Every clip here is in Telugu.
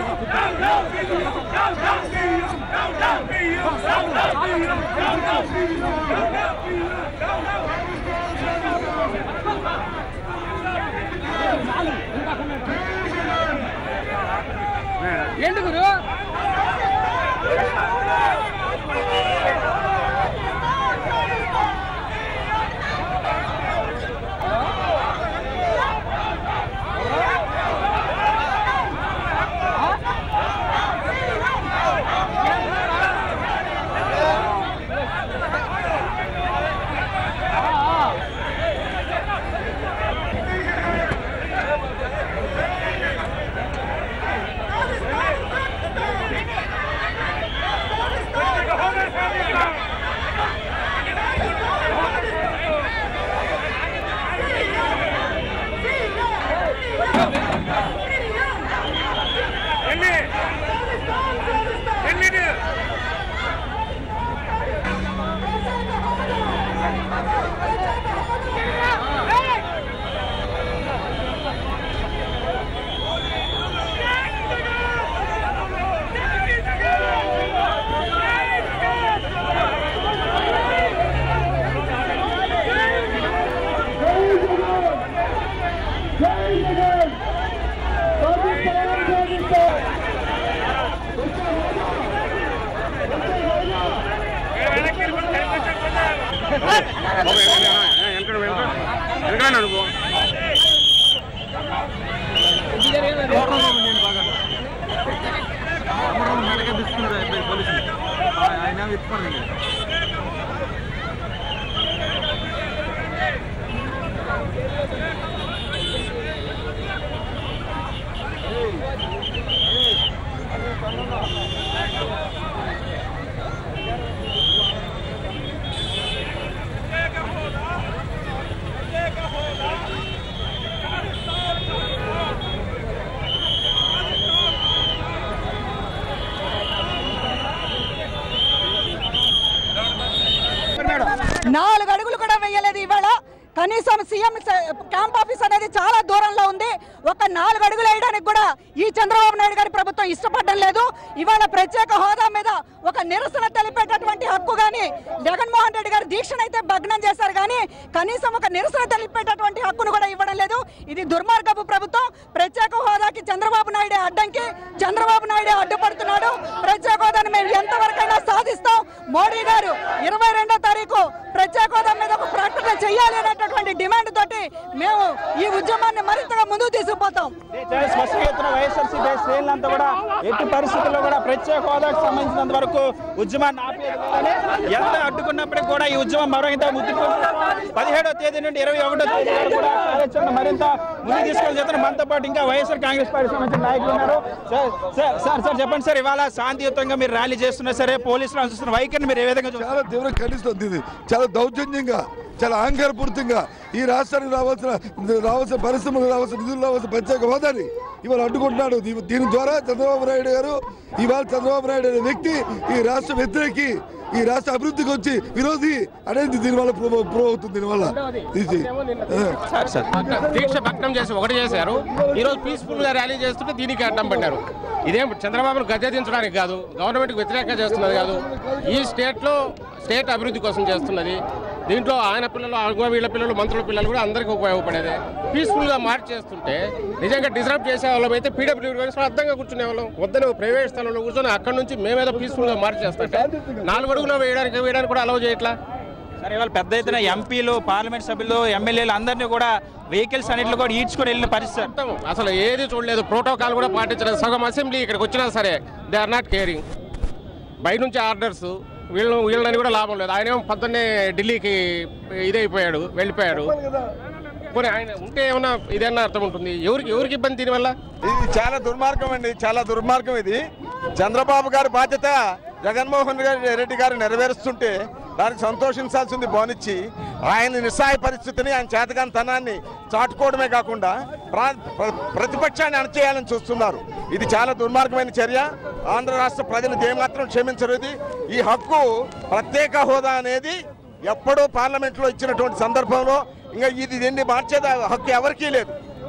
ఏంటి గురు నాలుగు అడుగులు కూడా వేయలేదు ఇవాళ. కనీసం సీఎం క్యాంప్ ఆఫీస్ అనేది చాలా దూరంలో ఉంది. ఒక 4 అడుగులు వేయడానికి కూడా ఈ చంద్రబాబు నాయుడు గారి ప్రభుత్వం ఇష్టపడడం లేదు. ఇవాళ ప్రత్యేక హోదా మీద ఒక నిరసన తెలిపేటటువంటి హక్కు కానీ జగన్మోహన్ రెడ్డి గారు దీక్షనైతే భగ్నం చేశారు కానీ కనీసం ఒక నిరసన తెలిపేటటువంటి హక్కును కూడా ఇవ్వడం లేదు. ఇది దుర్మార్గపు ప్రభుత్వం. ప్రత్యేక హోదాకి చంద్రబాబు నాయుడే అడ్డంకి, చంద్రబాబు నాయుడే అడ్డుపడుతున్నాడు. ప్రత్యేక హోదాను మేము ఎంతవరకైనా సాధిస్తాం. మోడీ గారు 22వ తారీఖు ప్రత్యేక హోదా మీద ఒక ప్రకటన చేయాలి అనేటటువంటి డిమాండ్ తోటి మేము ఈ ఉద్యమాన్ని మరింతగా ముందుకు తీసుకుపోతాం. వైఎస్ఆర్సీపీ శ్రేణులంతా కూడా ఎట్టి పరిస్థితుల్లో కూడా ప్రత్యేక హోదాకు సంబంధించినంత వరకు ఉద్యమాన్ని ఆపేయాలని ఎంత అడ్డుకున్నప్పటికీ కూడా ఈ ఉద్యమం మరింత ముందుకు 17వ తేదీ నుండి 21వ తేదీ వరకు కూడా కార్యాచరణ మరింత ముందుకు తీసుకొని చేస్తున్న మనతో పాటు ఇంకా వైఎస్ఆర్ కాంగ్రెస్ పార్టీ సంబంధించిన నాయకులు ఉన్నారు. సార్ చెప్పండి సార్, ఇవాళ శాంతియుతంగా మీరు ర్యాలీ చేస్తున్నా సరే పోలీసులు అనుసరిస్తున్న వైఖరిని మీరు ఏ విధంగా చాలా తీవ్రంగా ఖండిస్తుంది. ఇది చాలా దౌర్జన్యంగా, చాలా అహంకారపూరితంగా ఈ రాష్ట్రానికి రావాల్సిన పరిశ్రమలకు రావాల్సిన నిధులు రావాల్సిన ప్రత్యేక హోదాని ఇవాళ అడ్డుకుంటున్నాడు. దీని ద్వారా చంద్రబాబు నాయుడు గారు ఇవాళ చంద్రబాబు నాయుడు అనే వ్యక్తి ఈ రాష్ట్ర వ్యతిరేకి, ఈ రాష్ట్ర అభివృద్ధికి వచ్చి విరోధి అనేది దీనివల్ల ప్రూవ్ అవుతుంది. దీనివల్ల దీక్ష భగ్నం చేసి ఒకటి చేశారు. ఈరోజు పీస్ఫుల్ గా ర్యాలీ చేస్తుంటే దీనికి అడ్డం పడ్డారు. ఇదేం చంద్రబాబును గద్దెదించడానికి కాదు, గవర్నమెంట్కి వ్యతిరేకంగా చేస్తున్నది కాదు. ఈ స్టేట్ అభివృద్ధి కోసం చేస్తున్నది. దీంట్లో ఆయన పిల్లలు, వీళ్ళ పిల్లలు, మంత్రుల పిల్లలు కూడా అందరికీ ఉపయోగపడేది. పీస్ఫుల్గా మార్చి చేస్తుంటే నిజంగా డిస్టర్బ్ చేసే వాళ్ళం అయితే పీడబ్ల్యూ అర్థంగా కూర్చునే వాళ్ళం. వద్దని ప్రైవేట్ స్థలంలో కూర్చొని అక్కడ నుంచి మేమేదో పీస్ఫుల్గా మార్చి చేస్తుంటే 4 అడుగులు వేయడానికి కూడా అలౌ చేయట్లా. సరే, ఇవాళ పెద్ద ఎత్తున ఎంపీలు, పార్లమెంట్ సభ్యులు, ఎమ్మెల్యేలు అందరినీ కూడా వెహికల్స్ అన్నింటిలో కూడా ఈడ్చుకొని వెళ్ళిన పరిస్థితి. అసలు ఏది చూడలేదు, ప్రోటోకాల్ కూడా పాటించలేదు. సగం అసెంబ్లీ ఇక్కడికి వచ్చినా సరే దే ఆర్ నాట్ కేరింగ్. బయట నుంచి ఆర్డర్స్ వీళ్ళని కూడా లాభం లేదు. ఆయన ఏమో పొద్దున్నే ఢిల్లీకి వెళ్ళిపోయాడు. పోనీ ఆయన ఉంటే ఏమన్నా ఇదేమన్నా అర్థం ఉంటుంది? ఎవరికి ఇబ్బంది దీనివల్ల? ఇది చాలా దుర్మార్గం అండి, చాలా దుర్మార్గం. ఇది చంద్రబాబు గారి బాధ్యత జగన్మోహన్ రెడ్డి గారు నెరవేరుస్తుంటే దానికి సంతోషించాల్సింది బానిచ్చి ఆయన నిస్సహాయ పరిస్థితిని, ఆయన చేతగానితనాన్ని చాటుకోవడమే కాకుండా ప్రతిపక్షాన్ని అణచేయాలని చూస్తున్నారు. ఇది చాలా దుర్మార్గమైన చర్య. ఆంధ్ర రాష్ట్ర ప్రజలు ఏమాత్రం క్షమించరు. ఈ హక్కు ప్రత్యేక హోదా అనేది ఎప్పుడో పార్లమెంట్లో ఇచ్చినటువంటి సందర్భంలో ఇంకా దీన్ని మార్చేది హక్కు ఎవరికీ లేదు.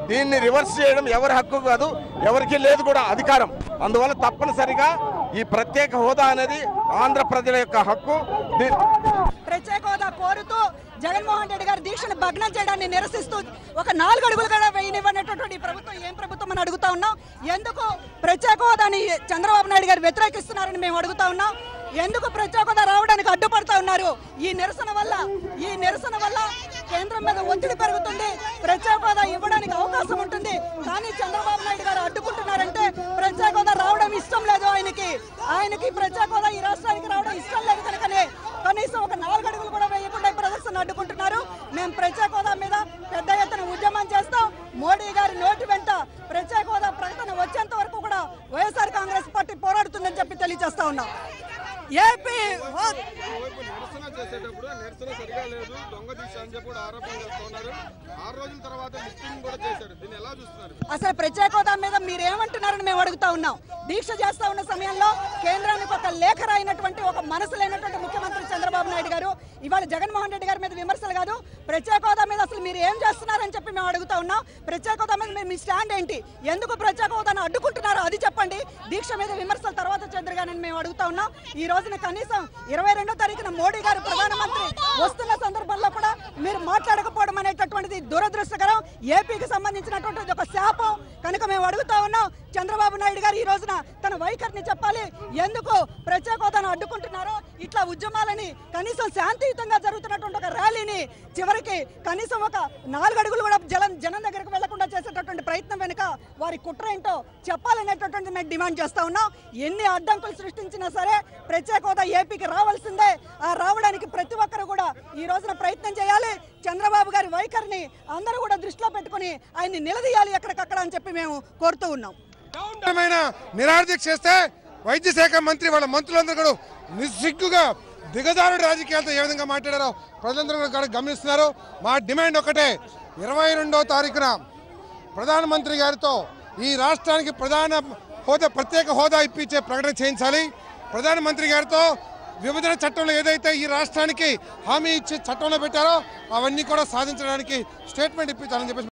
దీన్ని రివర్స్ చేయడం ఎవరి హక్కు కాదు, ఎవరికి లేదు కూడా అధికారం. అందువల్ల తప్పనిసరిగా ఈ ప్రత్యేక హోదా అనేది ఆంధ్ర ప్రజల యొక్క హక్కు. ప్రత్యేక హోదా కోరుతూ జగన్మోహన్ రెడ్డి గారు దీక్షను భగ్నం చేయడాన్ని నిరసిస్తూ ఒక 4 అడుగులు కూడా వేయనివ్వనటువంటి ప్రభుత్వం ఏం ప్రభుత్వం అని అడుగుతా ఉన్నాం. ఎందుకు ప్రత్యేక హోదాని చంద్రబాబు నాయుడు గారు వ్యతిరేకిస్తున్నారని మేము అడుగుతా ఉన్నాం. ఎందుకు ప్రత్యేక హోదా రావడానికి అడ్డుపడతా ఉన్నారు? ఈ నిరసన వల్ల కేంద్రం మీద ఒత్తిడి పెరుగుతుంది, ప్రత్యేక హోదా ఇవ్వడానికి అవకాశం ఉంటుంది. కానీ చంద్రబాబు నాయుడు గారు అడ్డుకుంటున్నారంటే ప్రత్యేక హోదా రావడం ఇష్టం లేదు. ఆయనకి ప్రత్యేక హోదా ఈ రాష్ట్రానికి రావడం ఇష్టం లేదు కనుకనే కనీసం ఒక 4 అడుగులు కూడా వేయకుండా ప్రదర్శన అడ్డుకుంటున్నారు. మేము ప్రత్యేక హోదా మీద పెద్ద ఎత్తున ఉద్యమం చేస్తాం. మోడీ గారి నోటి వెంట ప్రత్యేక హోదా ప్రకటన వచ్చేంత వరకు కూడా వైఎస్ఆర్ కాంగ్రెస్ పార్టీ పోరాడుతుందని చెప్పి తెలియజేస్తా ఉన్నాం. ఏపీ నిరసన చేసేటప్పుడు నిరసన సరిగా లేదు, దొంగ దీక్ష అని చెప్పి ఆరోపణ చేస్తున్నారు. 6 రోజుల తర్వాత లిఫ్టింగ్ కూడా చేశారు. దీన్ని ఎలా చూస్తున్నారు? అసలు ప్రత్యేక హోదా మీద మీరు ఏమంటున్నారని మేము అడుగుతా ఉన్నాం. దీక్ష చేస్తా ఉన్న సమయంలో కేంద్రానికి ఒక లేఖ రాయినటువంటి ఒక మనసు లేనటువంటి ముఖ్యమంత్రి చంద్రబాబు నాయుడు గారు ఇవాళ జగన్మోహన్ రెడ్డి గారి మీద విమర్శలు కాదు, ప్రత్యేక హోదా మీద అసలు మీరు ఏం చేస్తున్నారని చెప్పి మేము అడుగుతా ఉన్నాం. ప్రత్యేక హోదా మీద మీ స్టాండ్ ఏంటి? ఎందుకు ప్రత్యేక హోదాను అడ్డుకుంటున్నారో అది చెప్పండి. దీక్ష మీద విమర్శలు తర్వాత చెందరుగానని మేము అడుగుతా ఉన్నాం. ఈ రోజున కనీసం 22వ తారీఖున మోడీ గారు ప్రధానమంత్రి వస్తున్న సందర్భంలో కూడా మీరు మాట్లాడకపోవడం అనేటటువంటిది దురదృష్టకరం. ఏపీకి సంబంధించినటువంటి ఒక శాపం కనుక మేము అడుగుతా ఉన్నాం. చంద్రబాబు నాయుడు గారు ఈ రోజున తన వైఖరిని చెప్పాలి. ఎందుకు ప్రత్యేక హోదాను అడ్డుకుంటున్నారో, ఇట్లా ఉద్యమాలని కనీసం శాంతియుతంగా జరుగుతున్నటువంటి ఒక ర్యాలీని చివరికి కనీసం ఒక 4 అడుగులు కూడా జనం దగ్గరకు వెళ్లకుండా చేసేటటువంటి ప్రయత్నం వెనుక వారి కుట్ర ఏంటో చెప్పాలనేటటువంటి మేము డిమాండ్ చేస్తా ఉన్నాం. ఎన్ని అడ్డంకులు సృష్టించినా సరే ప్రత్యేక హోదా ఏపీకి రావాల్సిందే. ఆ రావడానికి ప్రతి ఒక్కరు కూడా ఈ రోజున ప్రయత్నం చేయాలి. చంద్రబాబు గారి వైఖరిని అందరూ కూడా దృష్టిలో పెట్టుకుని ఆయన్ని నిలదీయాలి ఎక్కడికక్కడ అని చెప్పి మేము కోరుతూ ఉన్నాం. నిరాదీక్ష చేస్తే వైద్య శాఖ మంత్రి వాళ్ళ మంత్రులందరూ కూడా నిస్సిగ్గుగా దిగజారుడు రాజకీయాలతో ఏ విధంగా మాట్లాడారో ప్రజలందరూ కూడా గమనిస్తున్నారు. మా డిమాండ్ ఒకటే, 22వ తారీఖున ప్రధానమంత్రి గారితో ఈ రాష్ట్రానికి ప్రత్యేక హోదా ఇప్పించే ప్రకటన చేయించాలి. ప్రధానమంత్రి గారితో విభజన చట్టంలో ఏదైతే ఈ రాష్ట్రానికి హామీ ఇచ్చే చట్టంలో పెట్టారో అవన్నీ కూడా సాధించడానికి స్టేట్మెంట్ ఇప్పించాలని చెప్పేసి